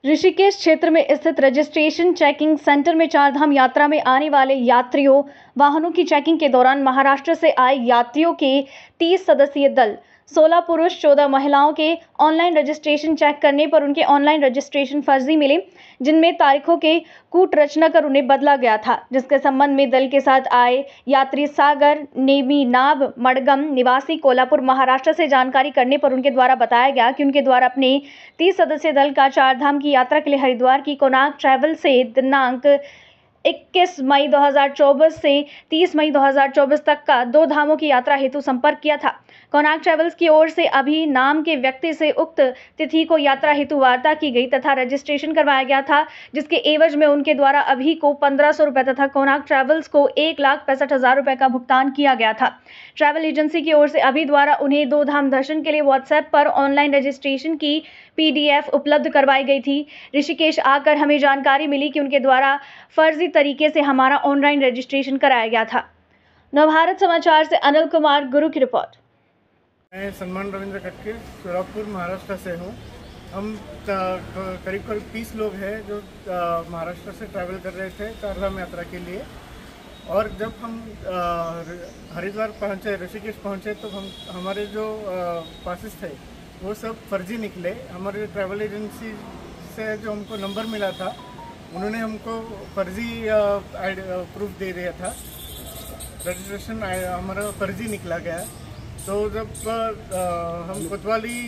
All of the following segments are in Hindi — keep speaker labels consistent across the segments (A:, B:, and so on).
A: ऋषिकेश क्षेत्र में स्थित रजिस्ट्रेशन चेकिंग सेंटर में चारधाम यात्रा में आने वाले यात्रियों वाहनों की चेकिंग के दौरान महाराष्ट्र से आए यात्रियों के 30 सदस्यीय दल 16 पुरुष 14 महिलाओं के ऑनलाइन रजिस्ट्रेशन चेक करने पर उनके ऑनलाइन रजिस्ट्रेशन फर्जी मिले, जिनमें तारीखों के कूट रचना कर उन्हें बदला गया था। जिसके संबंध में दल के साथ आए यात्री सागर नेमीनाब मडगम निवासी कोल्हापुर महाराष्ट्र से जानकारी करने पर उनके द्वारा बताया गया कि उनके द्वारा अपने 30 सदस्यीय दल का चारधाम की यात्रा के लिए हरिद्वार की कोणार्क ट्रैवल से दिनांक 21 मई 2024 से 30 मई 2024 तक का 2 धामों की यात्रा हेतु संपर्क किया था। कोणार्क ट्रैवल्स की ओर से अभी नाम के व्यक्ति से उक्त तिथि को यात्रा हेतु वार्ता की गई तथा रजिस्ट्रेशन करवाया गया था, जिसके एवज में उनके द्वारा अभी को 1500 रुपये तथा कोणार्क ट्रैवल्स को 1,65,000 रुपये का भुगतान किया गया था। ट्रैवल एजेंसी की ओर से अभी द्वारा उन्हें 2 धाम दर्शन के लिए व्हाट्सएप पर ऑनलाइन रजिस्ट्रेशन की PDF उपलब्ध करवाई गई थी। ऋषिकेश आकर हमें जानकारी मिली कि उनके द्वारा फर्जी तरीके से हमारा ऑनलाइन रजिस्ट्रेशन कराया गया था। नवभारत समाचार से अनिल कुमार गुरु की रिपोर्ट।
B: मैं सलमान रविंद्र कटके सोलापुर महाराष्ट्र से हूँ। हम करीब 30 लोग हैं जो महाराष्ट्र से ट्रैवल कर रहे थे चारधाम यात्रा के लिए। और जब हम हरिद्वार पहुँचे, ऋषिकेश पहुँचे, तो हमारे जो पासेस थे वो सब फर्जी निकले। हमारे ट्रैवल एजेंसी से जो हमको नंबर मिला था, उन्होंने हमको फर्जी प्रूफ दे दिया था। रजिस्ट्रेशन हमारा फर्जी निकला गया। तो जब हम कोतवाली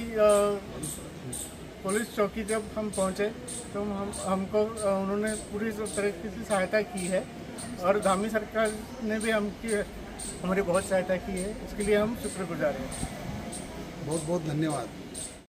B: पुलिस चौकी जब हम पहुंचे तो हमको उन्होंने पूरी तरीके से सहायता की है और धामी सरकार ने भी हमारी बहुत सहायता की है। इसके लिए हम शुक्रगुजार हैं।
C: बहुत बहुत धन्यवाद।